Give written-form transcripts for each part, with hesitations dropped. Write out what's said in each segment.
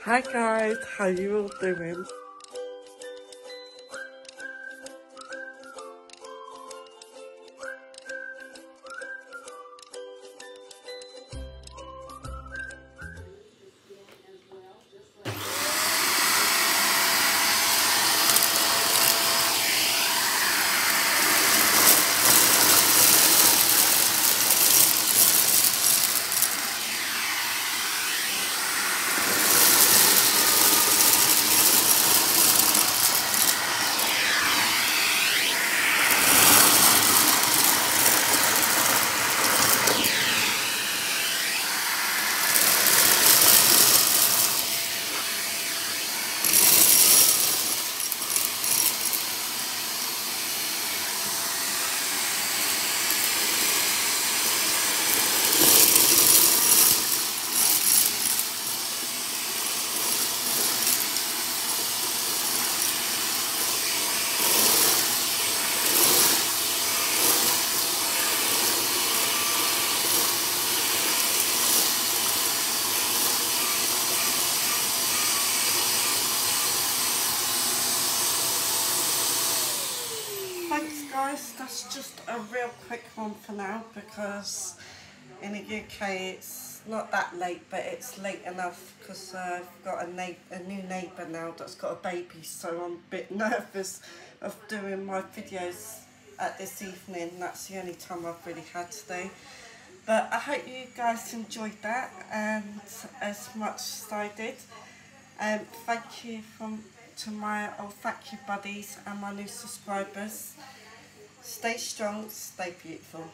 Hi guys, how you all doing? Thanks guys, that's just a real quick one for now because in the UK it's not that late, but it's late enough because I've got a new neighbour now that's got a baby, so I'm a bit nervous of doing my videos at this evening. That's the only time I've really had today. But I hope you guys enjoyed that and as much as I did. Thank you to my old thank you buddies and my new subscribers. Stay strong, stay beautiful.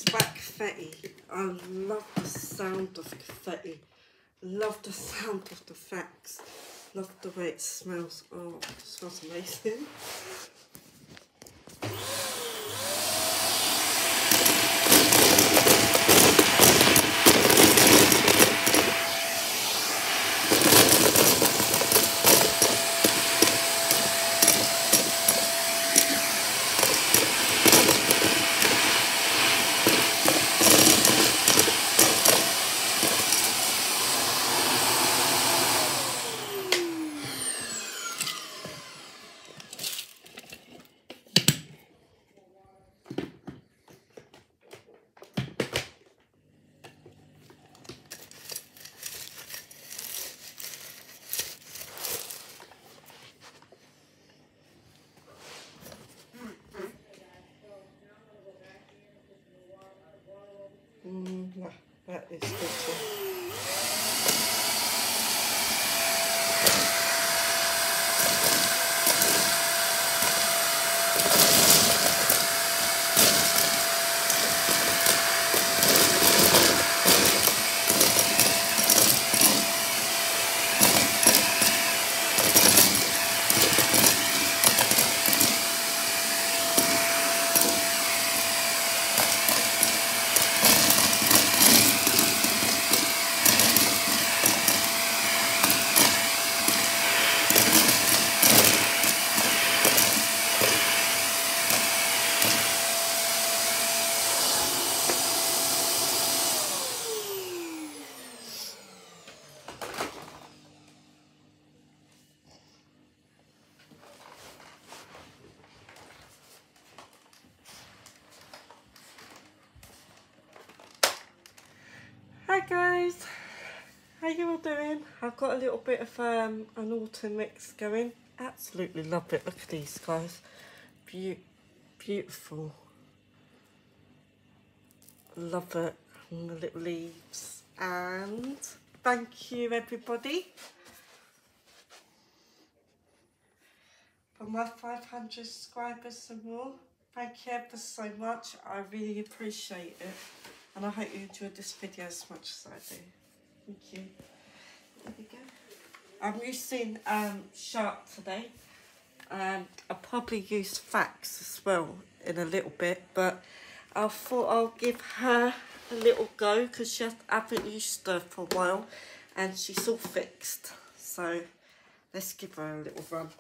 it's about confetti. I love the sound of confetti. Love the sound of the facts. Love the way it smells. Oh, it smells amazing. That is good. Hi guys, how you all doing? I've got a little bit of an autumn mix going. Absolutely love it. Look at these guys, beautiful. Love it. And the little leaves. And thank you everybody for my 500 subscribers and more. Thank you ever so much. I really appreciate it. And I hope you enjoyed this video as much as I do. Thank you. There we go. I'm using Shark today. I'll probably use Fax as well in a little bit, but I thought I'll give her a little go because I haven't used her for a while and she's all fixed. So let's give her a little run.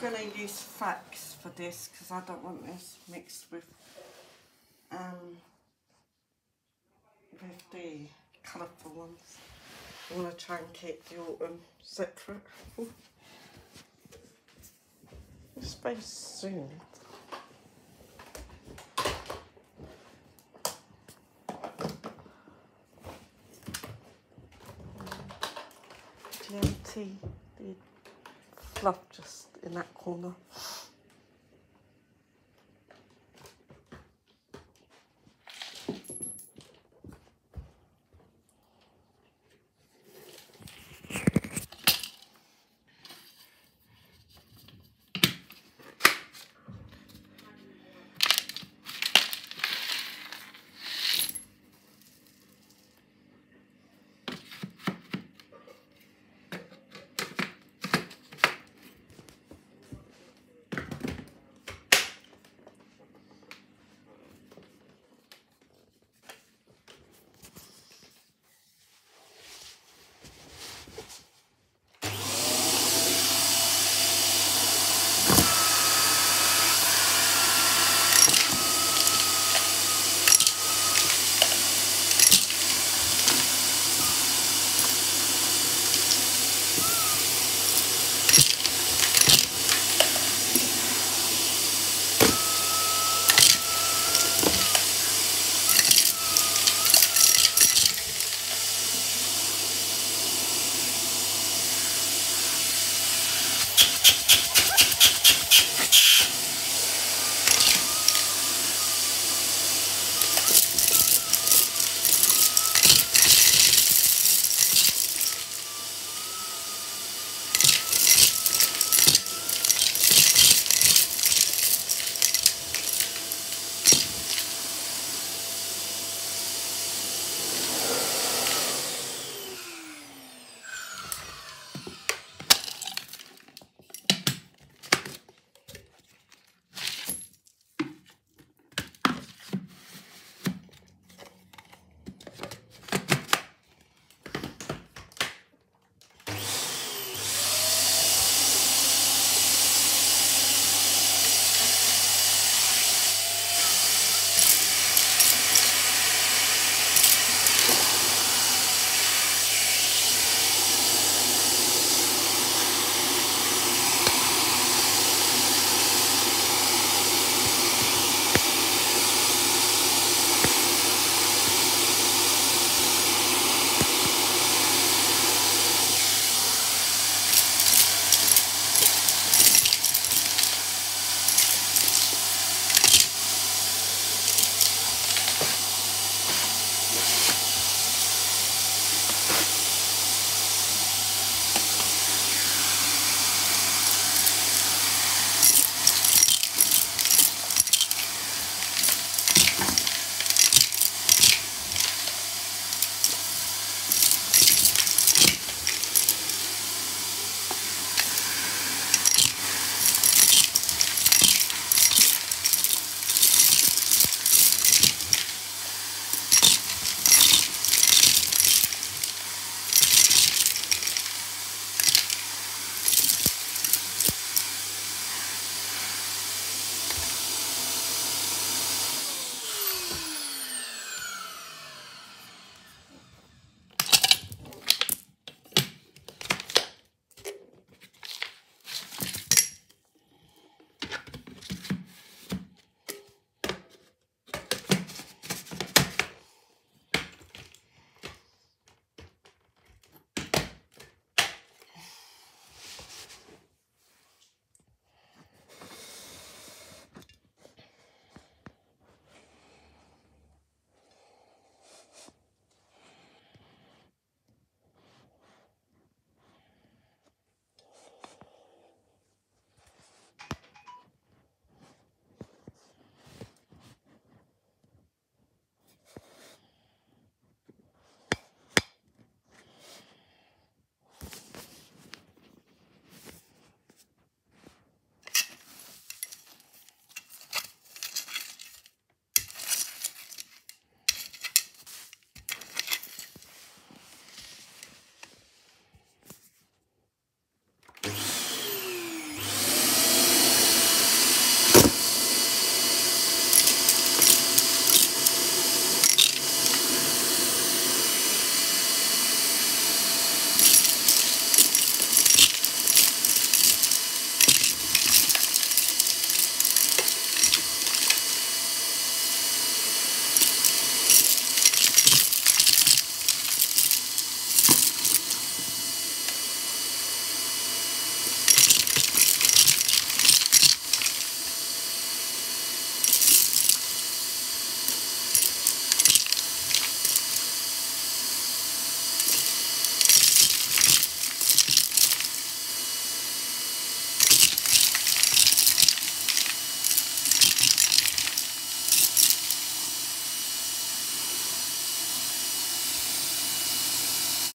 going to use Fax for this because I don't want this mixed with the colourful ones. I want to try and keep the autumn separate. It's very soon. GMT, the fluff just in that corner